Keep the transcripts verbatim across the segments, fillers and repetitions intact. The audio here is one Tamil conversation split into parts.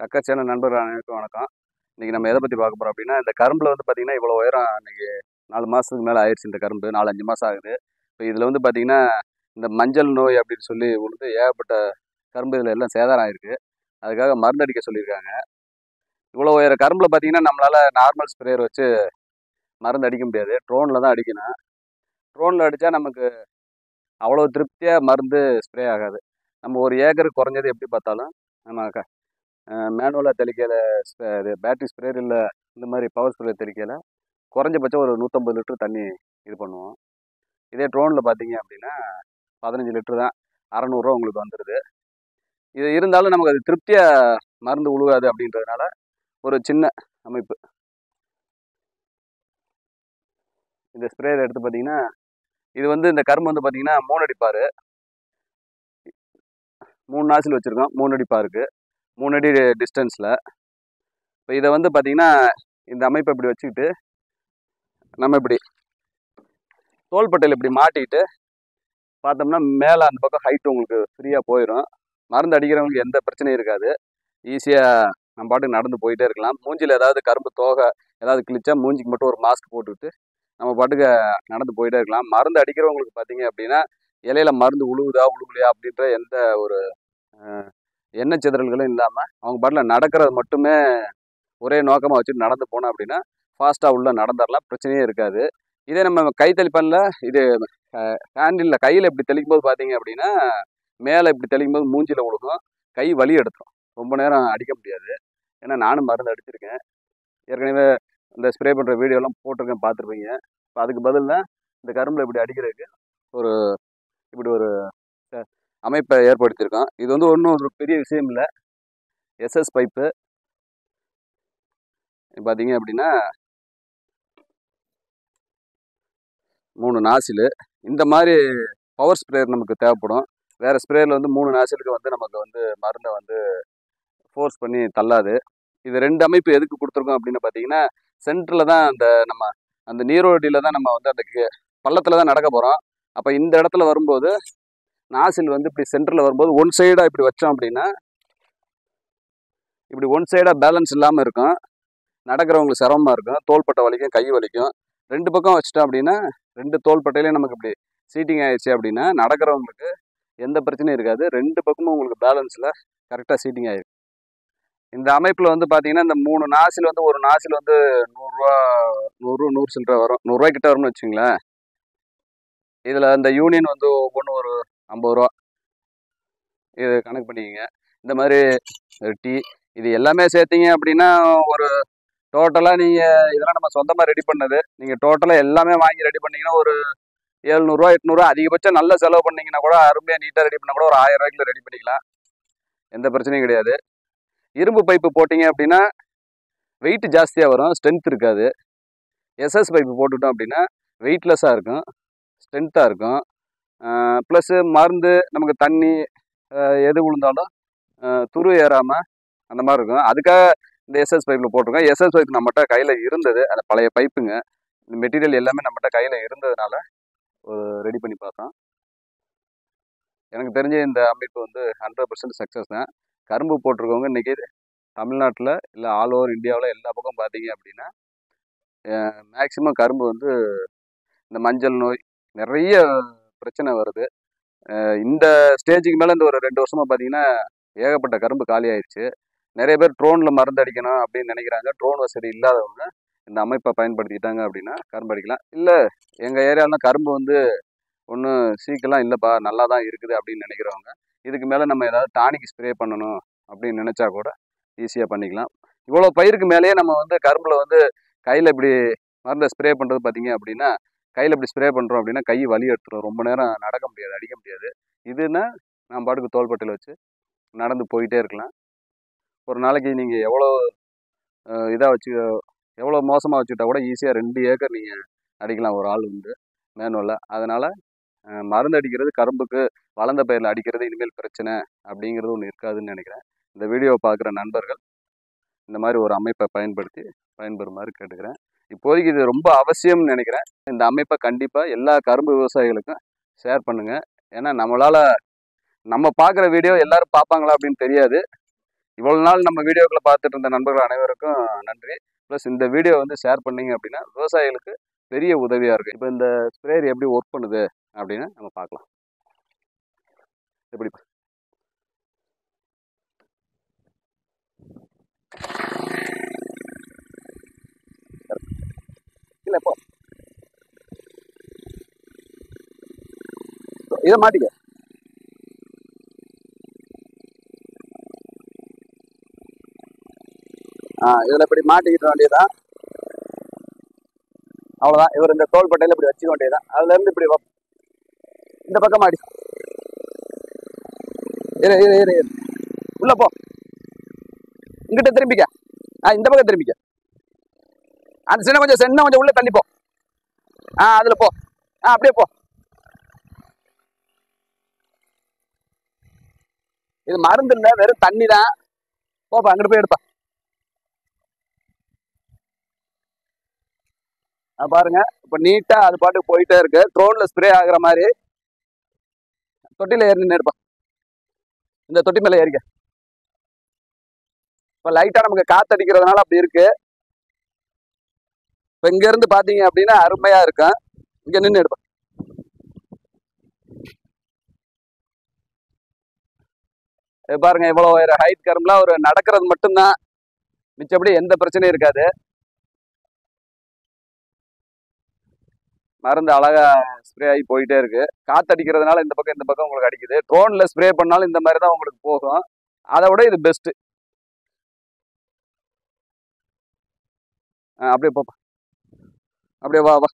அக்கா சேனல் நண்பர்கள் அனைவருக்கும் வணக்கம். இன்றைக்கி நம்ம எதை பற்றி பார்க்க போகிறோம் அப்படின்னா, இந்த கரும்பில் வந்து பார்த்திங்கன்னா இவ்வளோ உயரம் இன்றைக்கி நாலு மாதத்துக்கு மேலே ஆயிடுச்சு. இந்த கரும்பு நாலு அஞ்சு மாதம் ஆகுது. இப்போ இதில் வந்து பார்த்திங்கன்னா இந்த மஞ்சள் நோய் அப்படின்னு சொல்லி உழுந்து ஏகப்பட்ட கரும்பு இதில் எல்லாம் சேதாரம் ஆகிருக்கு. அதுக்காக மருந்து அடிக்க சொல்லியிருக்காங்க. இவ்வளோ உயர கரும்பில் பார்த்திங்கன்னா நம்மளால் நார்மல் ஸ்ப்ரேயர் வச்சு மருந்து அடிக்க முடியாது. ட்ரோனில் தான் அடிக்கணும். ட்ரோனில் அடித்தா நமக்கு அவ்வளோ திருப்தியாக மருந்து ஸ்ப்ரே ஆகாது. நம்ம ஒரு ஏக்கருக்கு குறைஞ்சது எப்படி பார்த்தாலும் நம்ம க மேனுவலாக தெளிக்கையில் இது பேட்டரி ஸ்ப்ரேயர் இல்லை இந்த மாதிரி பவர் ஸ்ப்ரேயர் தெளிக்கையில் குறைஞ்சபட்சம் ஒரு நூற்றம்பது லிட்டர் தண்ணி இது பண்ணுவோம். இதே ட்ரோனில் பார்த்தீங்க அப்படின்னா பதினஞ்சு லிட்டர் தான், அறநூறுரூவா உங்களுக்கு வந்துடுது. இது இருந்தாலும் நமக்கு அது திருப்தியாக மருந்து உழுகாது. அப்படின்றதுனால ஒரு சின்ன அமைப்பு இந்த ஸ்ப்ரேயர் எடுத்து பார்த்தீங்கன்னா, இது வந்து இந்த கரும்பு வந்து பார்த்தீங்கன்னா மூணு அடிப்பார், மூணு நாசில் வச்சுருக்கோம். மூணு அடிப்பாருக்கு மூணு அடி டிஸ்டன்ஸில். இப்போ இதை வந்து பார்த்திங்கன்னா இந்த அமைப்பை இப்படி வச்சுக்கிட்டு நம்ம இப்படி தோள்பட்டையில் இப்படி மாட்டிக்கிட்டு பார்த்தோம்னா மேலே அந்த பக்கம் ஹைட்டு உங்களுக்கு ஃப்ரீயாக போயிடும். மருந்து அடிக்கிறவங்களுக்கு எந்த பிரச்சனையும் இருக்காது. ஈஸியாக நம்ம பாட்டுக்கு நடந்து போயிட்டே இருக்கலாம். மூஞ்சியில் ஏதாவது கரும்பு தோகை ஏதாவது கிழிச்சா மூஞ்சிக்கு மட்டும் ஒரு மாஸ்க் போட்டுக்கிட்டு நம்ம பாட்டுக்கு நடந்து போயிட்டே இருக்கலாம். மருந்து அடிக்கிறவங்களுக்கு பார்த்தீங்க அப்படின்னா இலையில மருந்து உழுவுதா உழுவுலையா அப்படின்ற எந்த ஒரு எண்ணெய் சிதறல்களும் இல்லாமல் அவங்க பாட்டில் நடக்கிறது மட்டுமே ஒரே நோக்கமாக வச்சுட்டு நடந்து போனோம் அப்படின்னா ஃபாஸ்ட்டாக உள்ளே நடந்துடலாம், பிரச்சனையே இருக்காது. இதே நம்ம கை தெளிப்பனில் இது ஹேண்டில் கையில் இப்படி தெளிக்கும் போது பார்த்தீங்க அப்படின்னா மேலே இப்படி தெளிக்கும் போது மூஞ்சியில் விழுகும், கை வலி எடுத்துரும், ரொம்ப நேரம் அடிக்க முடியாது. ஏன்னா நானும் மருந்து அடிச்சிருக்கேன், ஏற்கனவே இந்த ஸ்ப்ரே பண்ணுற வீடியோலாம் போட்டிருக்கேன், பார்த்துருப்பீங்க. இப்போ அதுக்கு பதில் தான் இந்த கரும்பில் இப்படி அடிக்கிறதுக்கு ஒரு இப்படி ஒரு அமைப்பை ஏற்படுத்தியிருக்கோம். இது வந்து ஒன்றும் ஒரு பெரிய விஷயம் இல்லை. எஸ்எஸ் பைப்பு பார்த்தீங்க அப்படின்னா மூணு நாசில். இந்த மாதிரி பவர் ஸ்ப்ரேயர் நமக்கு தேவைப்படும். வேறு ஸ்ப்ரேயரில் வந்து மூணு நாசிலுக்கு வந்து நமக்கு வந்து மருந்தை வந்து ஃபோர்ஸ் பண்ணி தள்ளாது. இது ரெண்டு அமைப்பு எதுக்கு கொடுத்துருக்கோம் அப்படின்னு பார்த்தீங்கன்னா, சென்டரில் தான் அந்த நம்ம அந்த நீரோடியில் தான் நம்ம வந்து அந்த பள்ளத்தில் தான் நடக்க போகிறோம். அப்போ இந்த இடத்துல வரும்போது நாசில் வந்து இப்படி சென்டரில் வரும்போது ஒன் சைடாக இப்படி வச்சோம் அப்படின்னா இப்படி ஒன் சைடாக பேலன்ஸ் இல்லாமல் இருக்கும், நடக்கிறவங்களுக்கு சிரமமாக இருக்கும், தோள்பட்டை வலிக்கும், கை வலிக்கும். ரெண்டு பக்கம் வச்சுட்டோம் அப்படின்னா ரெண்டு தோள்பட்டையிலையும் நமக்கு இப்படி சீட்டிங் ஆயிடுச்சு அப்படின்னா நடக்கிறவங்களுக்கு எந்த பிரச்சனையும் இருக்காது. ரெண்டு பக்கமும் உங்களுக்கு பேலன்ஸில் கரெக்டாக சீட்டிங் ஆகிடும். இந்த அமைப்பில் வந்து பார்த்தீங்கன்னா இந்த மூணு நாசில் வந்து ஒரு நாசில் வந்து நூறுரூவா நூறு நூறு சில்லரை வரும், நூறுரூவாய்க்கிட்ட வரும்னு வச்சுங்களேன். இதில் அந்த யூனியன் வந்து ஒவ்வொன்றும் ஒரு ஐம்பது ரூபா, இது கணக்கு பண்ணிக்கோங்க. இந்த மாதிரி டீ இது எல்லாமே சேர்த்திங்க அப்படின்னா ஒரு டோட்டலாக நீங்கள் இதெல்லாம் நம்ம சொந்தமாக ரெடி பண்ணது, நீங்கள் டோட்டலாக எல்லாமே வாங்கி ரெடி பண்ணிங்கன்னா ஒரு ஏழ்நூறுவா எட்நூறுவா அதிகபட்சம் நல்ல செலவு பண்ணிங்கன்னா கூட அருமையாக நீட்டாக ரெடி பண்ணால் கூட ஒரு ஆயிரம் ரூபாய்க்குள்ள ரெடி பண்ணிக்கலாம், எந்த பிரச்சனையும் கிடையாது. இரும்பு பைப்பு போட்டிங்க அப்படின்னா வெயிட் ஜாஸ்தியாக வரும், ஸ்ட்ரென்த் இருக்காது. எஸ்எஸ் பைப்பு போட்டுவிட்டோம் அப்படின்னா வெயிட்லெஸ்ஸாக இருக்கும், ஸ்ட்ரென்த்தாக இருக்கும். ப்ளஸ்ஸு மருந்து நமக்கு தண்ணி எது விழுந்தாலும் துரு ஏறாமல் அந்த மாதிரி இருக்கும். அதுக்காக இந்த எஸ்எஸ் பைப்பில் போட்டிருக்கோம். எஸ்எஸ் பைப் நம்மகிட்ட கையில் இருந்தது, அந்த பழைய பைப்புங்க. இந்த மெட்டீரியல் எல்லாமே நம்மகிட்ட கையில் இருந்ததுனால ஒரு ரெடி பண்ணி பார்த்தோம். எனக்கு தெரிஞ்ச இந்த அமைப்பு வந்து ஹண்ட்ரட் பர்சன்ட் சக்ஸஸ் தான். கரும்பு போட்டிருக்கவங்க இன்றைக்கி தமிழ்நாட்டில் இல்லை ஆல் ஓவர் இந்தியாவில் எல்லா பக்கம் பார்த்தீங்க அப்படின்னா மேக்சிமம் கரும்பு வந்து இந்த மஞ்சள் நோய் நிறைய பிரச்சனை வருது. இந்த ஸ்டேஜுக்கு மேலே இந்த ஒரு ரெண்டு வருஷமாக பார்த்தீங்கன்னா ஏகப்பட்ட கரும்பு காலி ஆயிடுச்சு. நிறைய பேர் ட்ரோனில் மருந்து அடிக்கணும் அப்படின்னு நினைக்கிறாங்க. ட்ரோன் வசதி இல்லாதவங்க இந்த அமைப்பை பயன்படுத்திக்கிட்டாங்க அப்படின்னா கரும்பு அடிக்கலாம். இல்லை எங்கள் ஏரியாவில் கரும்பு வந்து ஒன்றும் சீக்கெல்லாம் இல்லைப்பா, நல்லா தான் இருக்குது அப்படின்னு நினைக்கிறவங்க இதுக்கு மேலே நம்ம ஏதாவது டானிக் ஸ்ப்ரே பண்ணணும் அப்படின்னு நினச்சா கூட ஈஸியாக பண்ணிக்கலாம். இவ்வளோ பயிருக்கு மேலேயே நம்ம வந்து கரும்பில் வந்து கையில் இப்படி மருந்தை ஸ்ப்ரே பண்ணுறது பார்த்தீங்க அப்படின்னா கையில் இப்படி ஸ்ப்ரே பண்ணுறோம் அப்படின்னா கை வலி எடுத்துரும், ரொம்ப நேரம் நடக்க முடியாது, அடிக்க முடியாது. இதுன்னா நான் பாட்டுக்கு தோள்பட்டையில் வச்சு நடந்து போயிட்டே இருக்கலாம். ஒரு நாளைக்கு நீங்கள் எவ்வளோ இதாக வச்சு எவ்வளோ மோசமாக வச்சுக்கிட்டா கூட ஈஸியாக ரெண்டு ஏக்கர் நீங்கள் அடிக்கலாம் ஒரு ஆள் வந்து மேனுவலாக. அதனால் மருந்து அடிக்கிறது கரும்புக்கு வளர்ந்த பயிரில் அடிக்கிறது இனிமேல் பிரச்சனை அப்படிங்கிறது ஒன்று இருக்காதுன்னு நினைக்கிறேன். இந்த வீடியோவை பார்க்குற நண்பர்கள் இந்த மாதிரி ஒரு அமைப்பை பயன்படுத்தி பயன்பெறுமாறு கேட்டுக்கிறேன். இப்போதைக்கு இது ரொம்ப அவசியம்னு நினைக்கிறேன். இந்த அமைப்பை கண்டிப்பாக எல்லா கரும்பு விவசாயிகளுக்கும் ஷேர் பண்ணுங்கள். ஏன்னா நம்மளால் நம்ம பார்க்குற வீடியோ எல்லோரும் பார்ப்பாங்களா அப்படின்னு தெரியாது. இவ்வளோ நாள் நம்ம வீடியோக்களை பார்த்துட்டு இருந்த நண்பர்கள் அனைவருக்கும் நன்றி. ப்ளஸ் இந்த வீடியோ வந்து ஷேர் பண்ணீங்க அப்படின்னா விவசாயிகளுக்கு பெரிய உதவியாக இருக்குது. இப்போ இந்த ஸ்ப்ரேயர் எப்படி ஒர்க் பண்ணுது அப்படின்னு நம்ம பார்க்கலாம். எப்படி இல்லை இப்போ இதை மாட்டிக்க. ஆ இதில் இப்படி மாட்டிக்கிட்ட வேண்டியதான். அவ்வளோதான். இவர் இந்த தோள்பட்டையில் இப்படி வச்சுக்க வேண்டியதான். அதுலேருந்து இப்படி இந்த பக்கம் மாடி இரு இரு இரு இரு உள்ள போ. இங்கிட்ட திரும்பிக்க. ஆ இந்த பக்கம் திரும்பிக்க. அந்த சின்ன கொஞ்சம் சின்ன கொஞ்சம் உள்ள தள்ளி போ. ஆ அதில் போ. ஆ அப்படியே போ. இது மருந்து இல்லை, வெறும் தண்ணி தான். போப்பா அங்கிட்டு போய் எடுப்பா. பாருங்க இப்போ நீட்டா அது பாட்டுக்கு போயிட்டே இருக்கு. ட்ரோன்ல ஸ்ப்ரே ஆகுற மாதிரி. தொட்டில ஏறி நின்று எடுப்பா. இந்த தொட்டி மேல ஏறிக்க. இப்போ லைட்டா நமக்கு காத்தடிக்கிறதுனால அப்படி இருக்கு. இப்போ இங்க இருந்து பாத்தீங்க அப்படின்னா அருமையா இருக்கும். இங்க நின்று எடுப்பா. பாருங்க இவ்வளவு ஒரு ஹைட் கரும்புலாம் ஒரு நடக்கிறது மட்டும்தான், மிச்சப்படி எந்த பிரச்சனையும் இருக்காது. மருந்து அழகா ஸ்ப்ரே ஆகி போயிட்டே இருக்கு. காத்தடிக்கிறதுனால இந்த பக்கம் இந்த பக்கம் உங்களுக்கு அடிக்குது. ட்ரோன்ல ஸ்ப்ரே பண்ணாலும் இந்த மாதிரி தான் உங்களுக்கு போகும். அதை விட இது பெஸ்ட். அப்படியே போப்பா. அப்படியே வா வா.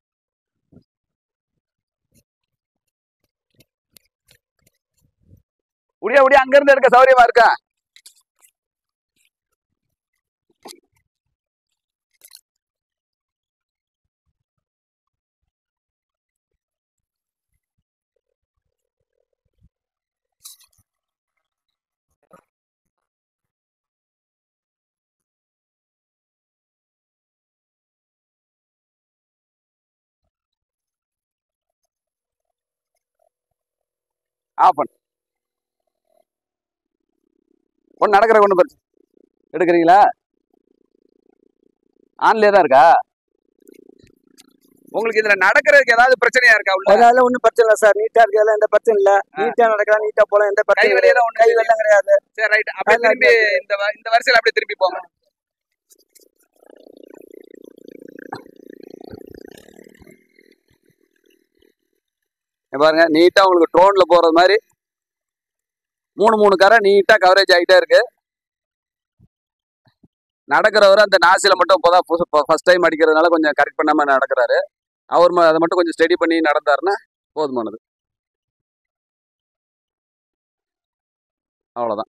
முடியா முடியா அங்க இருந்து எடுக்க சௌரியமா இருக்கா? ஆஃப் பண்ணு. ஒன்று நடக்கிற கொண்டு பிரச்சனை எடுக்கிறீங்களா? ஆன்லேயே தான் இருக்கா? உங்களுக்கு இதுல நடக்கிறதுக்கு ஏதாவது பிரச்சனையா இருக்கா? அதனால ஒன்றும் பிரச்சனை இல்லை சார். நீட்டா இருக்கிறதுல எந்த பிரச்சனை இல்லை. நீட்டா நடக்கலாம், நீட்டா போலாம், எந்த பிரச்சனையும் கிடையாது. கை வெள்ளம் கிடையாது. சரி ரைட். அப்படியே திரும்பி இந்த இந்த வரிசையில் அப்படியே திரும்பி போங்க. பாருங்க நீட்டா உங்களுக்கு ட்ரோன்ல போறது மாதிரி மூணு மூணு கரை நீட்டா கவரேஜ் ஆகிட்டே இருக்கு. நடக்கிறவர் அந்த நாசில மட்டும் இப்போதான் ஃபர்ஸ்ட் டைம் அடிக்கிறதுனால கொஞ்சம் கரெக்ட் பண்ணாம நடக்கிறாரு. அவர் அதை மட்டும் கொஞ்சம் ஸ்டடி பண்ணி நடந்தாருன்னா போதுமானது. அவ்வளோதான்.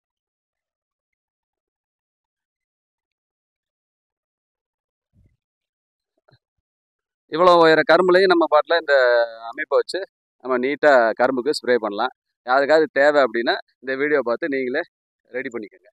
இவ்வளோ உயர கரும்புலையும் நம்ம பாட்டில் இந்த அமைப்பை வச்சு நம்ம நீட்டாக கரும்புக்கு ஸ்ப்ரே பண்ணலாம். யாருக்காவது தேவை அப்படின்னா இந்த வீடியோ பார்த்து நீங்களே ரெடி பண்ணிக்கோங்க.